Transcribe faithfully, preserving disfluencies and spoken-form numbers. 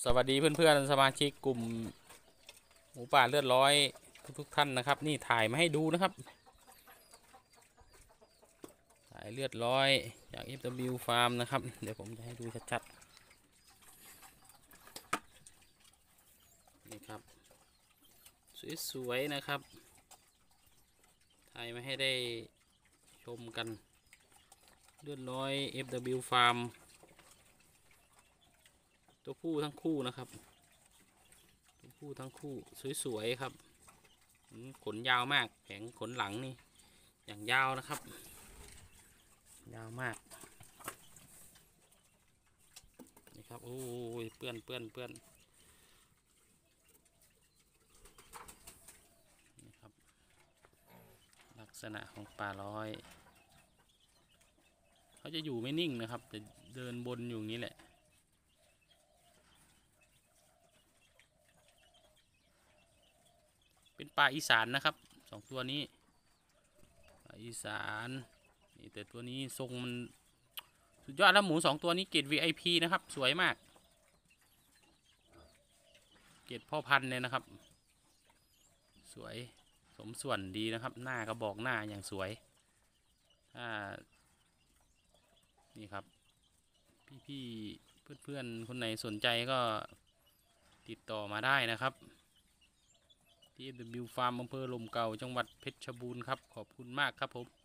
สวัสดีเพื่อนๆสมาชิกกลุ่มหมูป่าเลือดร้อยทุกๆท่านนะครับนี่ถ่ายมาให้ดูนะครับถ่ายเลือดร้อยจาก เอฟ ดับเบิลยู Farm นะครับเดี๋ยวผมจะให้ดูชัดๆนี่ครับสวยๆนะครับถ่ายมาให้ได้ชมกันเลือดร้อย เอฟ ดับเบิลยู Farm ตัวผู้ทั้งคู่นะครับตัวผู้ทั้งคู่สวยๆครับขนยาวมากแผงขนหลังนี่อย่างยาวนะครับยาวมากนี่ครับโอ้ยเปื้อนเปื้อนเปื้อนนี่ครับลักษณะของปลาร้อยเขาจะอยู่ไม่นิ่งนะครับจะเดินบนอยู่อย่างนี้แหละเป็นปลาอีสานนะครับสองตัวนี้ปลาอีสานนี่แต่ตัวนี้ทรงมันสุดยอดแล้วหมูสองตัวนี้เกรด วี ไอ พี นะครับสวยมากเกรดพ่อพันธุ์เลยนะครับสวยสมส่วนดีนะครับหน้ากระบอกหน้าอย่างสวยถ้านี่ครับพี่ๆเพื่อนๆคนไหนสนใจก็ติดต่อมาได้นะครับที่ เอฟ ดับเบิลยู Farm อำเภอลมเก่าจังหวัดเพชรบูรณ์ครับขอบคุณมากครับผม